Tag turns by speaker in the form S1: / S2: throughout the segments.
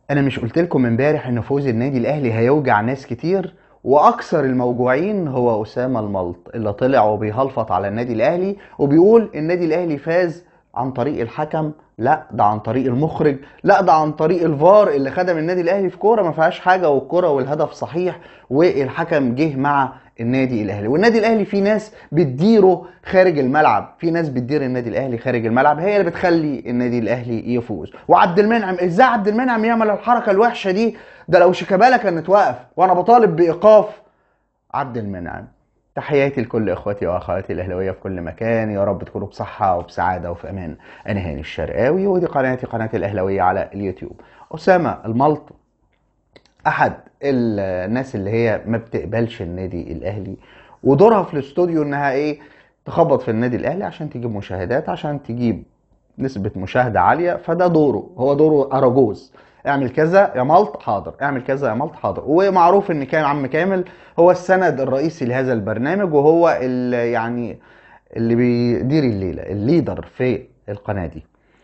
S1: انا مش قلت لكم امبارح ان فوز النادي الاهلي هيوجع ناس كتير، واكثر الموجوعين هو اسامه الملط اللي طلع وبيهلفط على النادي الاهلي وبيقول النادي الاهلي فاز عن طريق الحكم. لا، ده عن طريق المخرج، لا ده عن طريق الفار اللي خدم النادي الاهلي في كوره ما فيهاش حاجه، والكوره والهدف صحيح، والحكم جه مع النادي الاهلي. والنادي الاهلي في ناس بتديره خارج الملعب، في ناس بتدير النادي الاهلي خارج الملعب، هي اللي بتخلي النادي الاهلي يفوز. وعبد المنعم، ازاي عبد المنعم يعمل الحركه الوحشه دي؟ ده لو شيكابالا كانت واقف، وانا بطالب بايقاف عبد المنعم. تحياتي لكل اخواتي واخواتي الاهلاويه في كل مكان، يا رب تكونوا بصحه وبسعاده وفي امان. انا هاني الشرقاوي، ودي قناتي قناه الاهلاويه على اليوتيوب. اسامه الملط احد الناس اللي هي ما بتقبلش النادي الاهلي، ودورها في الاستوديو انها ايه؟ تخبط في النادي الاهلي عشان تجيب مشاهدات، عشان تجيب نسبة مشاهدة عالية. فده دوره، هو دوره اراجوز، اعمل كذا يا ملط حاضر، اعمل كذا يا ملط حاضر. ومعروف ان كان عم كامل هو السند الرئيسي لهذا البرنامج، وهو اللي يعني اللي بيدير الليلة، الليدر في القناة دي.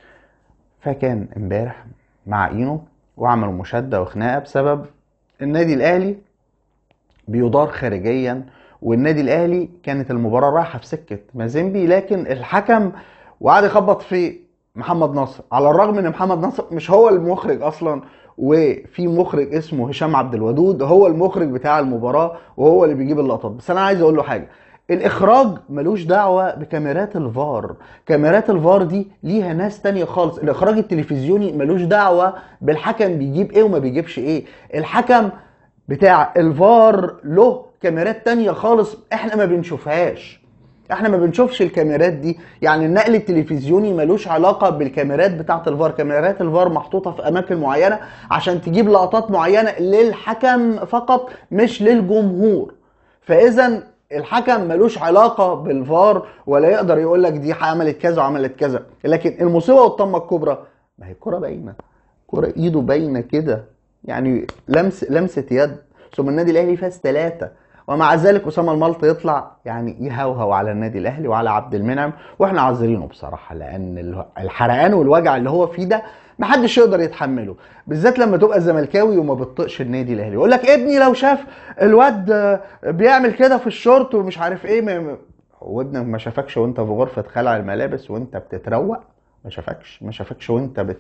S1: فكان امبارح مع اينو وعملوا مشادة وخناقة بسبب النادي الاهلي بيدار خارجيا، والنادي الاهلي كانت المباراة رايحة في سكة مازيمبي، لكن الحكم وقعد يخبط في محمد نصر، على الرغم ان محمد نصر مش هو المخرج اصلا، وفي مخرج اسمه هشام عبد الودود هو المخرج بتاع المباراة وهو اللي بيجيب اللقطات. بس انا عايز اقول له حاجة، الاخراج ملوش دعوة بكاميرات الفار. كاميرات الفار دي ليها ناس تانية خالص. الاخراج التلفزيوني ملوش دعوة بالحكم بيجيب ايه وما بيجيبش ايه. الحكم بتاع الفار له كاميرات تانية خالص احنا ما بنشوفهاش، احنا ما بنشوفش الكاميرات دي. يعني النقل التلفزيوني ملوش علاقة بالكاميرات بتاعة الفار. كاميرات الفار محطوطة في اماكن معينة عشان تجيب لقطات معينة للحكم فقط، مش للجمهور. فاذا الحكم ملوش علاقة بالفار، ولا يقدر يقول لك دي عملت كذا وعملت كذا. لكن المصيبة والطمة الكبرى، ما هي الكرة باينة، كرة ايده باينة كده، يعني لمسة يد. ثم النادي الاهلي فاز 3، ومع ذلك اسامه الملط يطلع يعني يهوهو على النادي الاهلي وعلى عبد المنعم. واحنا عذرينه بصراحه، لان الحرقان والوجع اللي هو فيه ده محدش يقدر يتحمله، بالذات لما تبقى زملكاوي وما بتطقش النادي الاهلي. يقول لك ابني لو شاف الواد بيعمل كده في الشورت ومش عارف ايه. هو ابنك ما شافكش وانت في غرفه خلع الملابس وانت بتتروق؟ ما شافكش وانت ما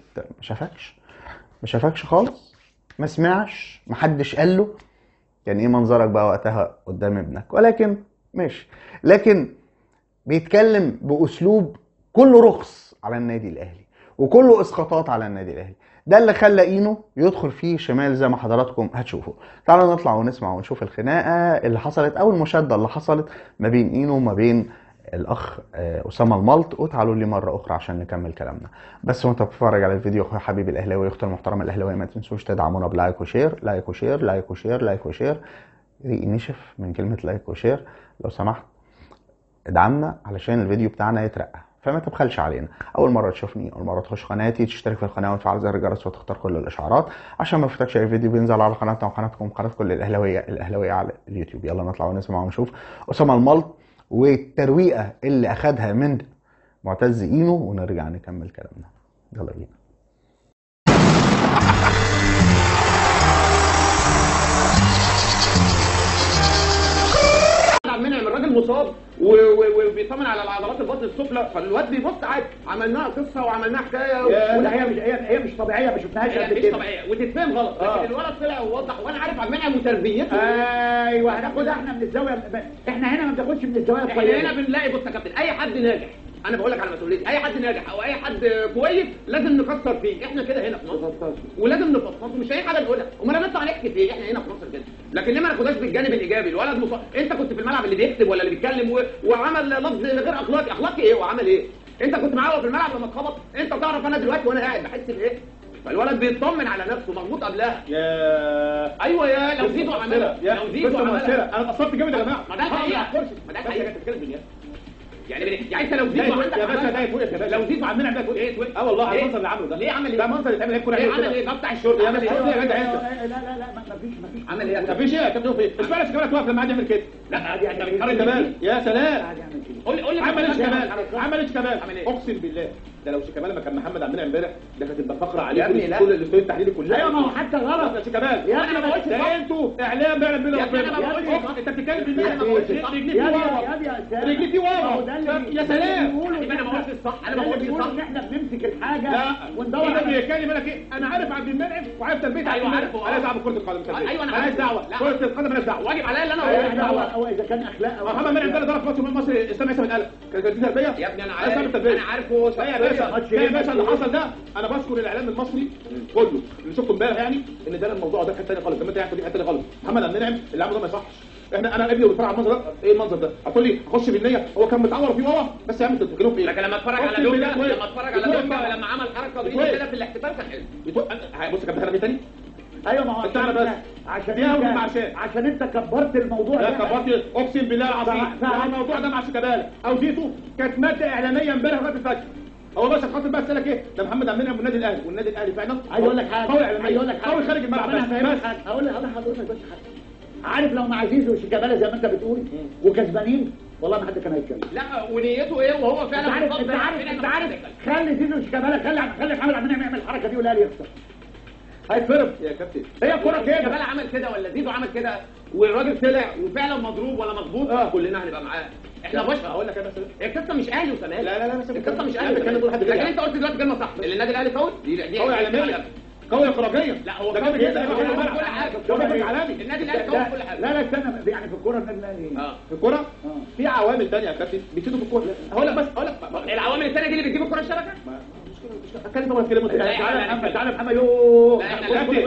S1: شافكش خالص، ما سمعش، محدش قال له. كان ايه منظرك بقى وقتها قدام ابنك؟ ولكن ماشي. لكن بيتكلم باسلوب كله رخص على النادي الاهلي وكله اسقاطات على النادي الاهلي. ده اللي خلى اينو يدخل فيه شمال زي ما حضراتكم هتشوفوا. تعالوا نطلع ونسمع ونشوف الخناقه اللي حصلت او المشاده اللي حصلت ما بين اينو وما بين الاخ اسامه الملط، وتعالوا لي مره اخرى عشان نكمل كلامنا. بس وانت بتتفرج على الفيديو اخويا حبيبي الاهلاوي اختي المحترمه الاهلاويه، ما تنسوش تدعمونا بلايك وشير، لايك وشير، لايك وشير، لايك وشير. ريقي نشف من كلمه لايك وشير. لو سمحت ادعمنا علشان الفيديو بتاعنا يترقى، فما تبخلش علينا. اول مره تشوفني، اول مره تخش قناتي، تشترك في القناه وتفعل زر الجرس وتختار كل الاشعارات عشان ما يفوتكش اي فيديو بينزل على قناتنا وقناتكم قناه كل الاهلاويه على اليوتيوب. يلا نطلع ونسمع ونشوف اسامه الملط والترويقه اللي اخدها من معتز اينو، ونرجع نكمل كلامنا. يلا بينا.
S2: منعم الراجل مصاب وبيطمن على العضلات البطن السفلى، فالواد بيبص عادي. عملناها قصه وعملناها حكايه
S3: ولا هي مش طبيعيه، ما شفناهاش قبل كده.
S2: مش طبيعيه وتتفهم غلط. لكن الولد طلع ووضح، وانا عارف عبد المنعم وتربيته.
S3: ايوه هناخدها احنا من الزاويه، احنا هنا ما بناخدش من الزوايا الطيبه.
S2: احنا هنا بنلاقي، بص يا كابتن، اي حد ناجح، انا بقول لك على مسؤوليتي، اي حد ناجح او اي حد كويس لازم نكسر فيه. احنا كده هنا في مصر ولازم نفضفض، مش اي حاجه نقولها. امال نطلع نحكي فيه؟ احنا هنا في مصر كده. لكن ليه ما ناخدهاش بالجانب الايجابي؟ الولد مصاب، انت كنت في الملعب اللي بيكتب ولا اللي بيتكلم وعمل لفظ غير اخلاقي. اخلاقي ايه وعمل ايه؟ انت كنت معاه في الملعب لما اتخبط؟ انت تعرف انا دلوقتي وانا قاعد بحس بايه؟ فالولد بيطمن على نفسه، مظبوط قبلها.
S3: ايوه
S2: لو زيدوا عملها، لو زيدوا عملها.
S3: انا اتأثرت جامد يا جماعه.
S2: ما ده الحقيقه، ما ده الحقيقه. بتتكلم بالنيابه يعني انت لو زيدوا عندك
S3: يا باشا، ده يفوق يا باشا، لو زيدوا عندنا ده يفوق.
S2: ايه
S3: والله على المنظر اللي عمله ده.
S2: ليه عمل ايه؟
S3: ده منظر يتعمل هيك كوره.
S2: ليه عمل ايه؟ بتاع الشرطه
S3: يا
S2: عمل ايه؟
S3: يا جدع انت.
S1: لا ما فيش
S2: عمل ايه؟
S3: ما فيش ايه يا كابتن توفيق؟ اشمعنى شيكابالا توقف لما قعد يعمل كده؟
S2: لا دي انت بتقارن
S3: كمان. يا سلام.
S2: قول لي
S3: عمل ايش كمان؟
S2: عمل ايه؟
S3: اقسم بالله
S4: ده لو شيكابالا ما كان محمد عبد المنعم امبارح ده كانت تبقى فقره عليه
S2: يا ابني لا.
S4: كل الاستوديو التحليلي كلها.
S3: ايوه ما هو حتى غلط
S4: يا شيكابالا
S3: يا ابني، انا ما قلتش
S4: ده انتوا اعلام بقى بين
S2: يا ابني انا ما
S4: ربنا.
S2: بقولش
S4: انت بتتكلم بالمية.
S2: انا ما بقولش صح.
S4: رجلي فيه ورا رجلي فيه ورا يا سلام.
S2: انا ما قلتش صح. انا ما قلتش صح.
S3: ان احنا بنمسك الحاجه
S4: لا
S3: وندور
S4: ايه
S3: على
S4: بيتكلم لك ايه؟ انا عارف عبد المنعم وعارف تربيه عبد
S2: أيوة
S4: المنعم.
S2: عارفه.
S4: مالهاش دعوه بكره القدم.
S2: ايوه انا
S4: مالهاش دعوه.
S2: لا.
S4: كره القدم مالهاش دعوه.
S2: واجب عليا اللي انا
S3: ايه
S2: اقوله.
S3: دعوه او اذا كان اخلاق او
S4: محمد منعم امبارح ضرب في ماتش مصر اسلام عيسى بن قلق كانت دي تربيه
S2: يا ابني انا
S4: اسلام
S2: عارف
S4: التربيه.
S2: انا عارفه
S4: لا يا باشا يا باشا اللي حصل ده انا بشكر الاعلام المصري كله اللي شفته امبارح يعني ان ده الموضوع ده حته ثانيه خالص. لما انت قاعد في حته ثانيه خالص. محمد عبد المنعم اللي عمله ده ما يصحش. انا ابني بيتفرج على المنظر ده ايه المنظر ده؟ هتقول لي اخش بالنيه هو كان متعور فيه ورا بس يا عم انت بتتكلموا في ايه؟
S2: لكن لما اتفرج على دونجا لما اتفرج على دونجا لما عمل حركه بايده كده في الاحتفال كان حلو.
S4: بص كان دخل تاني
S3: ايوه ما هو
S4: انت بس
S3: عشان
S4: يا
S3: انت
S4: عشان
S3: عشان انت كبرت الموضوع
S4: لا
S3: ده.
S4: كبرت اقسم بالله العظيم الموضوع ده مع شيكابالا او زيتو كانت ماده اعلاميه امبارح لغايه الفجر. هو باشا خاطر بقى اسالك ايه؟ ده محمد عبد المنعم والنادي الاهلي والنادي الاهلي فعلا
S3: عايز اقول لك حاجه
S4: قوي اعلاميا
S3: عايز اقول لك حاجه
S4: قوي خارج الملعب
S3: انا هفهمك حاجه هقول لحضرتك بس حاجه. عارف لو مع زيزو وشيكابالا زي ما انت بتقول وكسبانين والله ما حد كان هيتكلم.
S2: لا ونيته ايه وهو فعلا
S3: انت عارف خلي زيزو وشيكابالا خلي محمد عبد المنعم يعمل الحركه دي والاهلي يخسر. هيتفرق
S4: يا كابتن.
S3: هي الكوره كده.
S2: شيكابالا عمل كده ولا زيزو عمل كده والراجل طلع وفعلا مضروب ولا مظبوط كلنا هنبقى معاه. احنا بشر.
S4: هقول لك انا بس
S2: القصه مش اهلي وزمالك.
S4: لا
S2: القصه مش اهلي
S4: كان دول حد
S2: لكن انت قلت دلوقتي كلمه صح اللي النادي الاهلي قوي دي
S4: قوي اعلاميا قوي اخراجيا.
S2: لا هو
S4: ده
S2: قوي
S4: جامد
S2: جدا
S4: جدا
S2: هو
S4: في
S2: كل
S4: الملعب.
S2: حاجه
S4: ده جامد عالمي.
S2: النادي الاهلي قوي في كل حاجه.
S3: لا استنى يعني في الكوره النادي الاهلي
S4: في الكوره في عوامل ثانيه يا كابتن بيفيدوا في الكوره. هقول لك
S2: العوامل الثانيه دي اللي بتجيب الكره الشبكه.
S4: اتكلم ولا تكلموا
S3: تعالى محمد يوه
S4: كابتن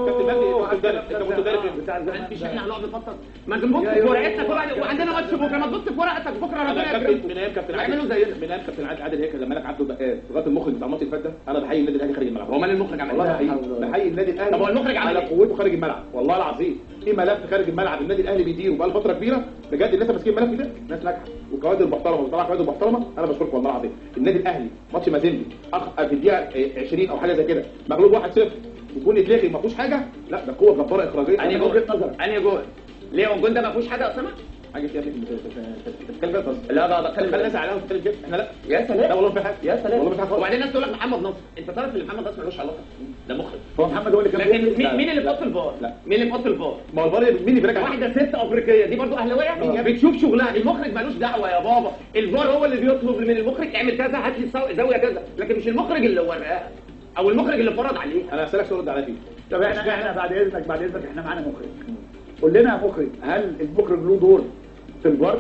S2: مش احنا هنقعد نفكر ما نبص في ورقتنا كل وعندنا ماتش بكره ما تبص في ورقتك بكره ربنا يكرمك.
S4: من ايام كابتن
S2: يعملوا زينا
S4: من ايام كابتن عادل هيك لما لك عبد البقال لغايه المخرج بتاع الماتش اللي فات ده انا بحيي النادي الاهلي خارج الملعب.
S2: هو مال المخرج عمل
S4: والله بحيي النادي الاهلي.
S2: طب هو المخرج عمل
S4: على
S2: ايه؟
S4: قوته خارج الملعب والله العظيم في ملف خارج الملعب النادي الاهلي بيديره بقى له فتره كبيره بجد الناس ماسكين الملف ده ناس ناجحه وكوادر محترمه وطلع كوادر محترمه. انا بشكركم والله العظيم. النادي الاهلي ماتش مازيمبي في الدقيقه 20 او حاجه زي كده مغلوب 1-0 يكون اتلغي ما فيهوش حاجه. لا ده قوه جباره اخراجيه.
S2: انهي جول ليه الجول ده ما فيهوش حاجه اصلا
S4: حاجه فيها بتتكلم بقى بس
S2: لا ده بتكلم
S4: خلي الناس عليها وتتكلم كده احنا لا
S2: يا سلام
S4: لا والله في حاجه
S2: يا سلام
S4: والله في حاجه.
S2: وبعدين الناس تقول لك محمد نصر انت تعرف ان محمد نصر ملوش علاقه ده مخرج.
S3: هو محمد هو اللي كان
S2: لكن مين اللي بيحط الفار؟
S4: لا.
S2: مين اللي بيحط الفار؟
S4: ما هو الفار مين اللي بيراجع؟
S2: واحده ست افريقيه دي برضو اهلاويه بتشوف شغلها. المخرج مالوش دعوه يا بابا. الفار هو اللي بيطلب من المخرج اعمل كذا هات لي زاويه كذا لكن مش المخرج اللي وراها او المخرج اللي فرض عليه.
S4: انا هسالك سؤال رد عليا فيه.
S3: طب احنا بعد اذنك احنا معانا مخرج. قول لنا يا مخرج هل المخرج له دور في الفار؟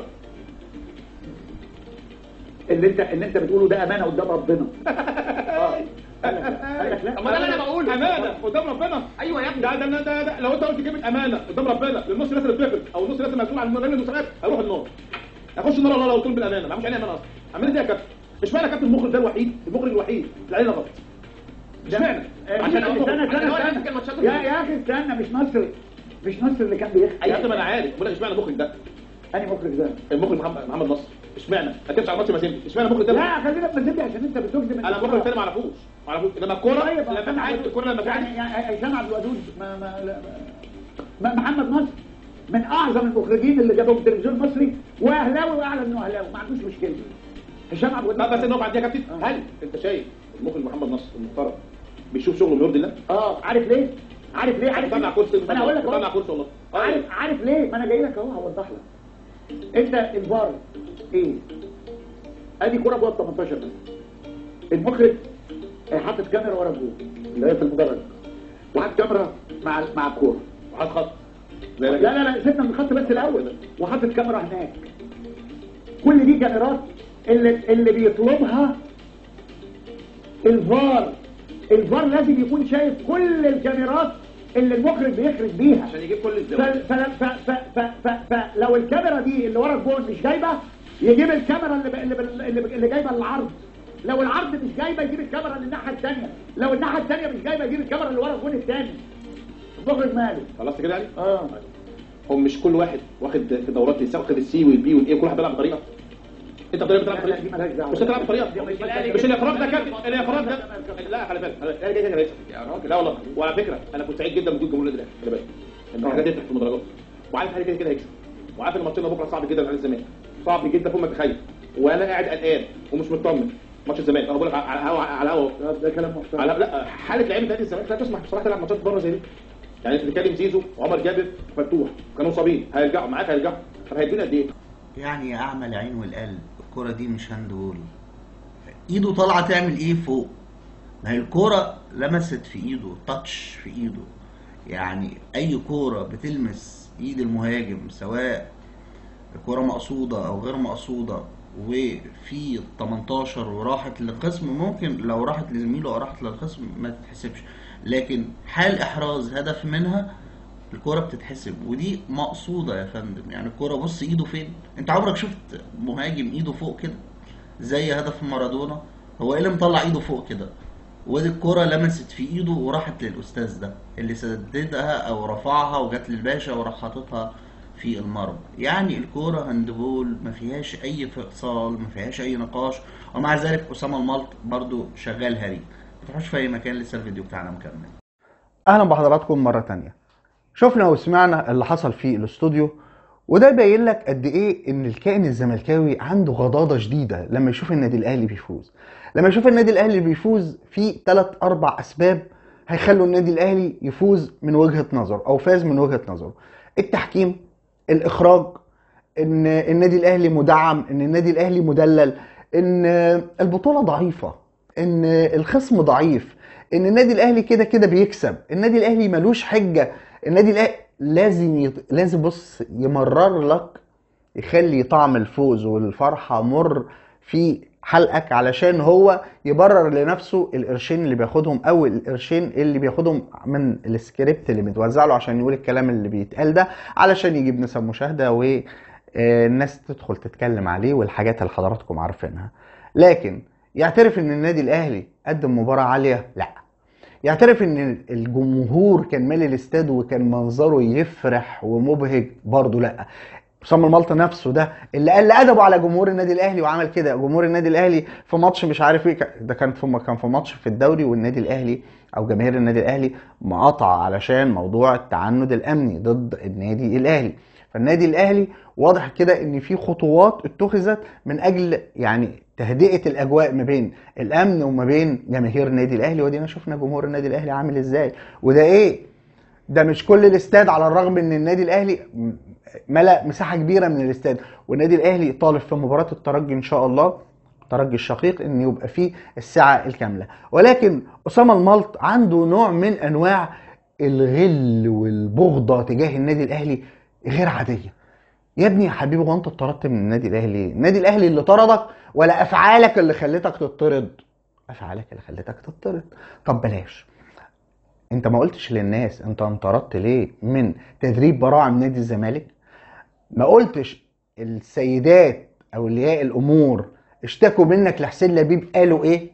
S3: اللي انت بتقوله ده امانه قدام ربنا. قال لك لا.
S2: طب ما ده اللي انا بقوله
S4: امانه قدام ربنا.
S2: ايوه يا ابني
S4: ده لو انت قلت كلمه امانه قدام ربنا للنص الناس اللي بتفرق او النص الناس المسؤول عن المسابقات هيروح النار. هيخش النار والله لو قلت بالامانه ما مش عليه امانه اصلا. امانه دي يا كابتن مش معنى كابتن المخرج ده المخرج الوحيد اللي عليه غلط. مش معنى
S3: عشان استنى يا اخي استنى مش نصر اللي كان بيخسر.
S4: ايوه ما انا عارف بقول لك اشمعنى المخرج ده؟
S3: انهي مخرج ده؟
S4: المخرج محمد نصر. اشمعنى؟ اكدش على ماتش مازيمبي اشمعنى المخرج ده؟
S3: لا خلينا في مازيمبي عشان انت بتكذب.
S4: انا المخرج الثاني ما اعرفوش لما الكوره لما تعادل الكوره لما تعادل
S3: يعني هشام عبد الودود محمد نصر من اعظم المخرجين اللي جابهم التلفزيون المصري واهلاوي واعلى انه اهلاوي ما عندوش مشكله. هشام عبد الودود
S4: بس انه بعد يا كابتن هل انت شايف المخرج محمد نصر المحترم بيشوف شغله بيرضي الله؟
S3: عارف ليه؟
S4: طلع كرسي
S3: انا هقول لك
S4: طلع كرسي والله.
S3: عارف ليه؟ ما انا جاي لك اهو هوضح لك. انت الفار ايه؟ ادي كوره جوه ال 18 بس. المخرج حاطط كاميرا ورا الجول اللي هي في المدرج وحاطط كاميرا مع الكوره
S4: وحاطط خط.
S3: لا سيبنا من الخط بس الاول وحاطط كاميرا هناك. كل دي كاميرات اللي بيطلبها الفار لازم يكون شايف كل الكاميرات اللي المخرج بيخرج بيها
S2: عشان يجيب كل الزوايا.
S3: فلو الكاميرا دي اللي ورا الجول مش جايبه يجيب الكاميرا اللي جايبه للعرض. لو العرض مش جايبه يجيب الكاميرا اللي الناحيه الثانيه. لو الناحيه الثانيه مش جايبه يجيب الكاميرا اللي ورا الجول الثاني. المخرج ماله؟
S4: خلاص كده يعني؟ هو مش كل واحد واخد في دورات واخد السي والبي والاي كل واحد بيلعب بطريقه. انت بتلعب بطريقه مش هتلعب بطريقه مش الاخراج ده كابتن الاخراج ده لا خلي بالك لا والله. وعلى فكره انا كنت سعيد جدا بوجود جمهور النادي الاهلي خلي بالك ان الحاجات دي في المدرجات وعارف حاجه كده هيكسب وعارف ان ماتشنا بكره صعب جدا على الزمالك صعب جدا فوق ما تتخيل وانا قاعد قلقان ومش مطمن ماتش الزمالك انا بقول لك على هوا
S3: ده كلام محترم.
S4: لا حاله لعيبه نادي الزمالك لا تسمح بصراحه تلعب ماتشات بره زي دي. يعني انت بتتكلم زيزو وعمر جابر فتوح كانوا صابين هيرجعوا معاك هيرجعوا. طب هيدونا قد ايه؟
S5: يعني يا اعمى العين والقلب، الكرة دي مش هاندبول. ايده طالعه تعمل ايه فوق؟ ما هي الكرة لمست في ايده، تاتش في ايده. يعني اي كرة بتلمس ايد المهاجم سواء الكرة مقصودة او غير مقصودة وفي 18 وراحت للخصم، ممكن لو راحت لزميله او راحت للخصم ما تتحسبش، لكن حال احراز هدف منها الكرة بتتحسب، ودي مقصودة يا فندم. يعني الكرة بص ايده فين؟ انت عمرك شفت مهاجم ايده فوق كده زي هدف مارادونا؟ هو ايه اللي مطلع ايده فوق كده؟ ودي الكرة لمست في ايده وراحت للاستاذ ده اللي سددها او رفعها وجات للباشا وراح حاططها في المرمى. يعني الكرة هاندبول ما فيهاش اي فصال، ما فيهاش اي نقاش، ومع ذلك اسامة الملط برضو شغال هري. ما تروحوش في اي مكان، لسه الفيديو بتاعنا مكمل.
S1: اهلا بحضراتكم مرة تانية. شفنا وسمعنا اللي حصل في الاستوديو، وده يبين لك قد ايه ان الكائن الزملكاوي عنده غضاضة شديدة لما يشوف النادي الاهلي بيفوز. لما يشوف النادي الاهلي بيفوز في 3-4 اسباب هيخلوا النادي الاهلي يفوز من وجهة نظر او فاز من وجهة نظره: التحكيم، الاخراج، ان النادي الاهلي مدعم، ان النادي الاهلي مدلل، ان البطولة ضعيفة، ان الخصم ضعيف، ان النادي الاهلي كده كده بيكسب، النادي الاهلي ملوش حجة، النادي الاهلي لازم بص يمرر لك، يخلي طعم الفوز والفرحة مر في حلقك علشان هو يبرر لنفسه القرشين اللي بياخدهم او القرشين اللي بياخدهم من السكريبت اللي متوزع له عشان يقول الكلام اللي بيتقال ده، علشان يجيب نسب مشاهدة والناس تدخل تتكلم عليه والحاجات اللي حضراتكم عارفينها. لكن يعترف ان النادي الاهلي قدم مباراة عالية؟ لا. يعترف ان الجمهور كان مالي الاستاد وكان منظره يفرح ومبهج؟ برضه لا. اسامه الملط نفسه ده اللي قال ادبه على جمهور النادي الاهلي وعمل كده. جمهور النادي الاهلي في ماتش مش عارف ايه، ده كان في ماتش في الدوري، والنادي الاهلي او جماهير النادي الاهلي مقاطعه علشان موضوع التعنت الامني ضد النادي الاهلي. فالنادي الاهلي واضح كده ان في خطوات اتخذت من اجل يعني تهدئه الاجواء ما بين الامن وما بين جماهير النادي الاهلي، ودينا شفنا جمهور النادي الاهلي عامل ازاي. وده ايه؟ ده مش كل الاستاد، على الرغم ان النادي الاهلي ملأ مساحه كبيره من الاستاد، والنادي الاهلي طالب في مباراه الترجي ان شاء الله، الترجي الشقيق، ان يبقى فيه الساعه الكامله. ولكن اسامه الملط عنده نوع من انواع الغل والبغضه تجاه النادي الاهلي غير عاديه. يا ابني يا حبيبي، هو انت اتطردت من النادي الاهلي؟ النادي الاهلي اللي طردك ولا افعالك اللي خلتك تطرد؟ افعالك اللي خلتك تطرد. طب بلاش، انت ما قلتش للناس انت انطردت ليه من تدريب براعم نادي الزمالك؟ ما قلتش السيدات اولياء الامور اشتكوا منك لحسين لبيب قالوا ايه؟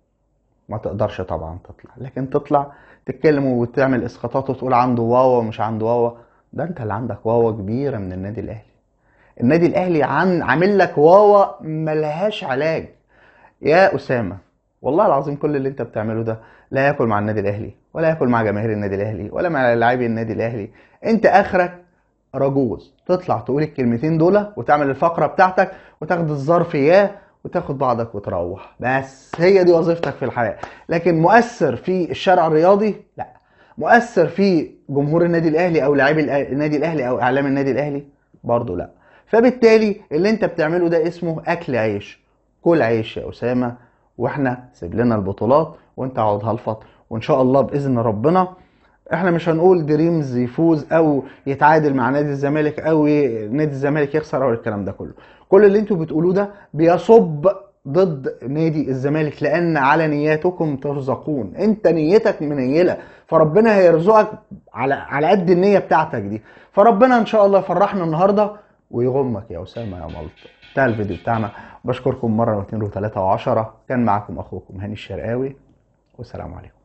S1: ما تقدرش طبعا تطلع، لكن تطلع تتكلم وتعمل اسقاطات وتقول عنده واوا ومش عنده واوا. ده انت اللي عندك واوا كبيره من النادي الاهلي. النادي الاهلي عامل لك واوا ملهاش علاج. يا اسامه والله العظيم كل اللي انت بتعمله ده لا ياكل مع النادي الاهلي، ولا ياكل مع جماهير النادي الاهلي، ولا مع لاعبي النادي الاهلي. انت اخرك رجوز تطلع تقول الكلمتين دول وتعمل الفقره بتاعتك وتاخد الظرف اياه وتاخد بعضك وتروح، بس هي دي وظيفتك في الحياه. لكن مؤثر في الشارع الرياضي؟ لا. مؤثر في جمهور النادي الاهلي او لاعبي النادي الاهلي او اعلام النادي الاهلي؟ برضه لا. فبالتالي اللي انت بتعمله ده اسمه اكل عيش. كل عيش يا اسامه، واحنا سيب لنا البطولات وانت اقعد هلفط، وان شاء الله باذن ربنا احنا مش هنقول دريمز يفوز او يتعادل مع نادي الزمالك او نادي الزمالك يخسر او الكلام ده كله. كل اللي انتوا بتقولوه ده بيصب ضد نادي الزمالك، لان على نياتكم ترزقون. انت نيتك منيله، فربنا هيرزقك على قد النيه بتاعتك دي. فربنا ان شاء الله يفرحنا النهارده ويغمك يا اسامه يا ملط. انتهى الفيديو بتاعنا، بشكركم مره واثنين وثلاثه وعشرة. كان معكم اخوكم هاني الشرقاوي، والسلام عليكم.